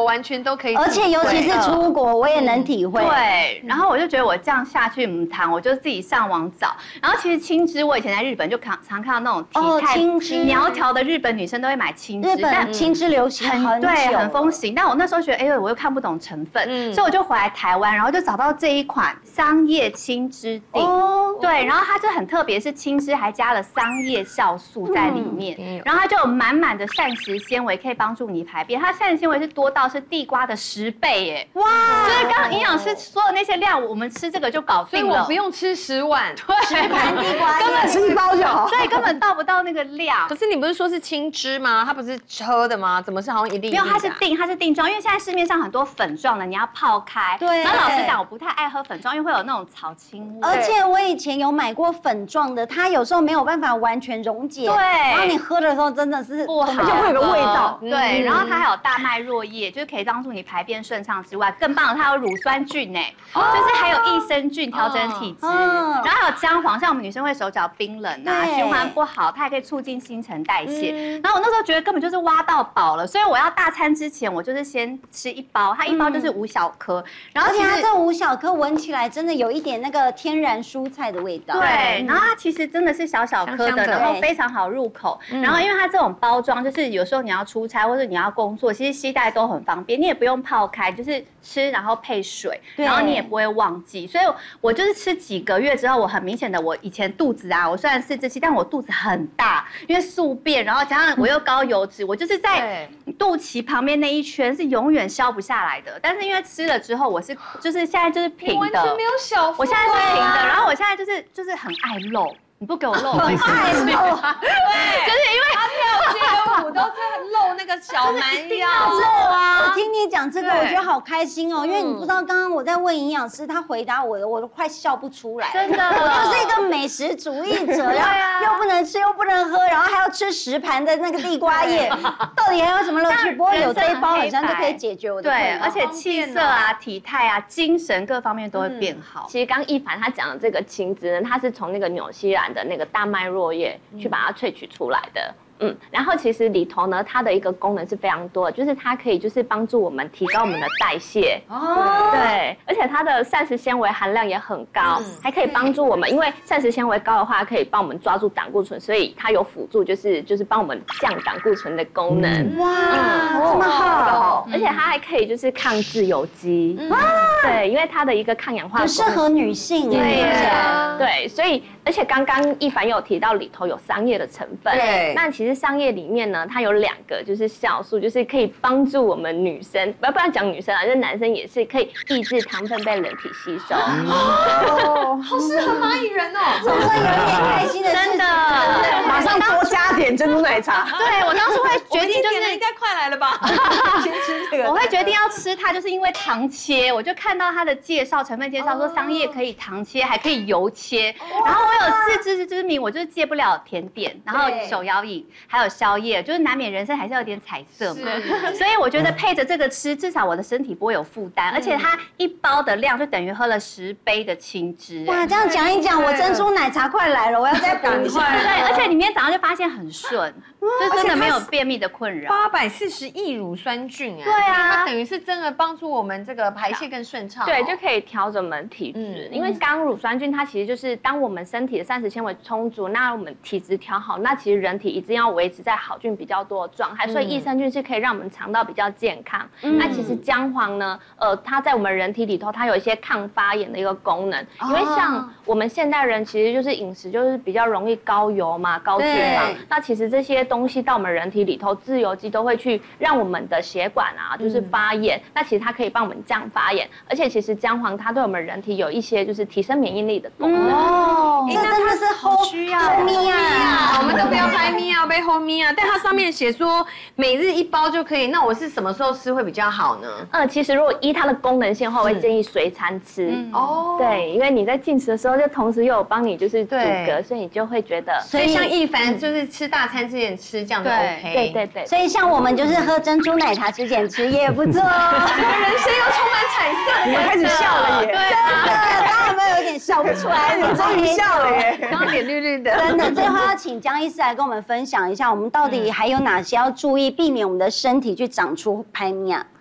完全都可以。 而且尤其是出国，我也能体会。 对，然后我就觉得我这样下去我就自己上网找。然后其实青汁，我以前在日本就常看到那种体态苗条的日本女生都会买青汁， 日本青汁流行很久， 对，很风行。但我那时候觉得，我又看不懂成分，所以我就回来台湾，然后就找到这一款桑叶青汁锭。对，然后它就很特别，是青汁还加了桑叶酵素在里面，然后它就有满满的膳食纤维，可以帮助你排便。它膳食纤维是多到是地瓜的10倍耶！哇，就是刚刚营养师说的那些量，我们吃这个就搞定了， 所以我不用吃10碗， 对 ，10盘地瓜， 根本吃1包就好， 所以根本到不到那个量。 可是你不是说是青汁吗？它不是喝的吗？怎么是好像一粒？ 没有，它是定状，因为现在市面上很多粉状的，你要泡开。 对。 然后老实讲，我不太爱喝粉状，因为会有那种草青味。 而且我以前有买过粉状的，它有时候没有办法完全溶解。 对。 然后你喝的时候真的是不好， 而且会有个味道。 对。然后它还有大麦若叶，就是可以帮助你排便顺畅之外，更棒的它有乳酸菌就是还有益生菌调整体质。然后还有姜黄，像我们女生会手脚冰冷啊，循环不好，它还可以促进新陈代谢。然后我那时候觉得根本就是挖到宝了，所以我要大餐之前，我就是先吃1包，它1包就是5小颗，然后而且它这5小颗闻起来真的有一点那个天然蔬菜的味道。 对，然后它其实真的是小小颗的，然后非常好入口。然后因为它这种包装，就是有时候你要出差或者你要工作，其实携带都很方便，你也不用泡开，就是吃然后配水，然后你也不会忘记。所以我就是吃几个月之后，我很明显的，我以前肚子我虽然4至7，但我肚子很大，因为宿便，然后加上我又高油脂，我就是在肚脐旁边那一圈是永远消不下来的。但是因为吃了之后，我就是现在就是平的， 完全没有小腹， 我现在是平的，然后我现在就是很爱肉。你不给我露， 很爱肉， 对，就是因为他跳街舞都是露那个小蛮腰， 露啊！ 我听你讲这个，我觉得好开心哦，因为你不知道刚刚我在问营养师，他回答我的，我都快笑不出来。 真的， 我就是一个美食主义者，然后又不能吃又不能喝，然后还要吃10盘的那个地瓜叶，到底还有什么乐趣？不过有这一包，好像就可以解决我的。 对，而且气色啊、体态啊、精神各方面都会变好。 其实刚一凡他讲的这个青汁呢，它是从那个纽西兰的那个大麦若叶去把它萃取出来的。然后其实里头呢，它的一个功能是非常多的，就是它可以就是帮助我们提高我们的代谢，对，而且它的膳食纤维含量也很高，还可以帮助我们，因为膳食纤维高的话，可以帮我们抓住胆固醇，所以它有辅助就是帮我们降胆固醇的功能。 哇，这么好！ 而且它还可以就是抗自由基，对，因为它的一个抗氧化， 很适合女性， 对，所以而且刚刚一凡有提到里头有桑叶的成分， 对， 那其实桑叶里面呢，它有2个就是酵素，就是可以帮助我们女生，不要讲女生啊，就是男生也是可以抑制糖分被人体吸收。 好适合蚂蚁人哦， 总算有一点开心的事情， 真的， 马上多加点珍珠奶茶。 对，我当初会决定就是应该快来了吧，先吃这个。 我会决定要吃它，就是因为糖切，我就看到它的介绍成分介绍说桑叶可以糖切，还可以油切，然后我有自知之明，我就是戒不了甜点，然后手摇饮。还有宵夜，就是难免人生还是要有点彩色嘛，所以我觉得配着这个吃，至少我的身体不会有负担，而且它1包的量就等于喝了10杯的青汁。 哇，这样讲一讲，我珍珠奶茶快来了，我要再补一下。 对，而且你明天早上就发现很顺，就真的没有便秘的困扰。 840亿乳酸菌对啊， 它等于是真的帮助我们这个排泄更顺畅， 对，就可以调整我们体质。因为刚乳酸菌它其实就是当我们身体的膳食纤维充足，那我们体质调好，那其实人体一定要维持在好菌比较多的状态，所以益生菌是可以让我们肠道比较健康。那其实姜黄呢，它在我们人体里头，它有一些抗发炎的一个功能。因为像我们现代人其实就是饮食就是比较容易高油嘛、高脂肪，那其实这些东西到我们人体里头，自由基都会去让我们的血管啊就是发炎。那其实它可以帮我们降发炎，而且其实姜黄它对我们人体有一些就是提升免疫力的功能。 这真的是好需要咪啊！ 我们都不要拍咪啊，被后咪啊，但它上面写说每日1包就可以，那我是什么时候吃会比较好呢？ 其实如果依它的功能性的话，我会建议随餐吃。对，因为你在进食的时候，就同时又有帮你就是阻隔，所以你就会觉得。 所以像一凡就是吃大餐之前吃这样就 OK。 对。 所以像我们就是喝珍珠奶茶之前吃也不错。 人生又充满彩色， 你们开始笑了耶！ 真的，刚刚有没有点笑不出来？ 你终于笑了耶！ 刚刚脸绿绿的。 真的，最后要请江医师来跟我们分享一下，我们到底还有哪些要注意，避免我们的身体去长出拍咪啊？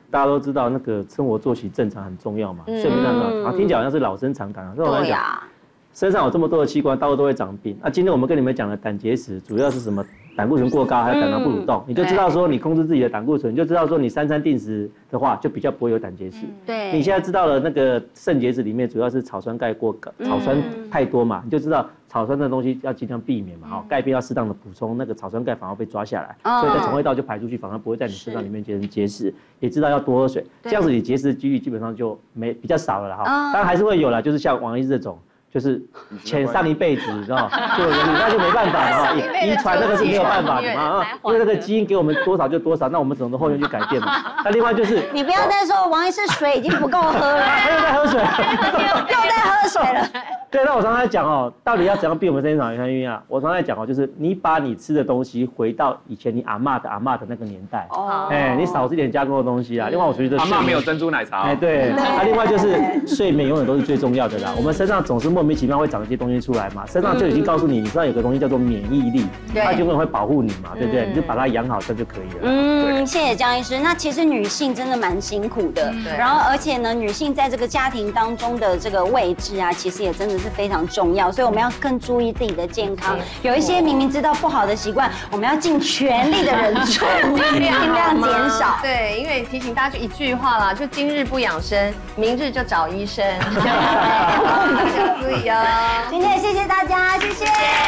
大家都知道那个生活作息正常很重要嘛，睡眠正常，然后听起来好像是老生常谈啊。对呀，身上有这么多的器官，到处都会长病。那今天我们跟你们讲的胆结石，主要是什么？胆固醇过高，还有胆囊不蠕动，你就知道说你控制自己的胆固醇，你就知道说你三餐定时的话，就比较不会有胆结石。 对， 你现在知道了那个肾结石里面主要是草酸钙过高，草酸太多嘛，你就知道草酸的东西要尽量避免嘛，哈，钙片要适当的补充，那个草酸钙反而被抓下来，所以在肠胃道就排出去，反而不会在你身上里面形成结石。也知道要多喝水，这样子你结石的几率基本上就比较少了哈，当然还是会有啦，就是像王医师这种。就是前上一辈子，你知道，那就没办法嘛，遗传那个是没有办法的嘛，因为那个基因给我们多少就多少，那我们只能后天去改变嘛。那另外就是你不要再说王医师水已经不够喝了， 他又在喝水， 又在喝水了。 对，那我常常在讲哦，到底要怎样避我们身体肠炎啊？我常常在讲哦，就是你把你吃的东西回到以前你阿嬷的那个年代，你少吃点加工的东西啊。另外我觉得阿嬷没有珍珠奶茶， 对，另外就是睡眠永远都是最重要的啦。我们身上总是莫名其妙会长一些东西出来嘛，身上就已经告诉你，你知道有个东西叫做免疫力，它就会保护你嘛，对不对？你就把它养好，这就可以了。 谢谢江医师。那其实女性真的蛮辛苦的，然后而且呢，女性在这个家庭当中的这个位置啊，其实也真的是非常重要，所以我们要更注意自己的健康。有一些明明知道不好的习惯，我们要尽全力的忍住，尽量减少。 对，因为提醒大家就一句话啦，就今日不养生，明日就找医生。大家注意哦。 今天也谢谢大家，谢谢。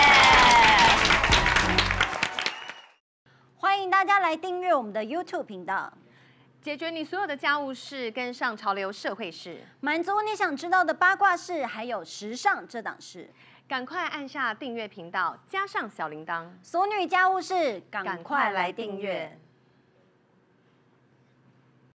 欢迎大家来订阅我们的 YouTube 频道， 解决你所有的家务事，跟上潮流社会事， 满足你想知道的八卦事，还有时尚这档事。 赶快按下订阅频道，加上小铃铛， 俗女家务事，赶快来订阅。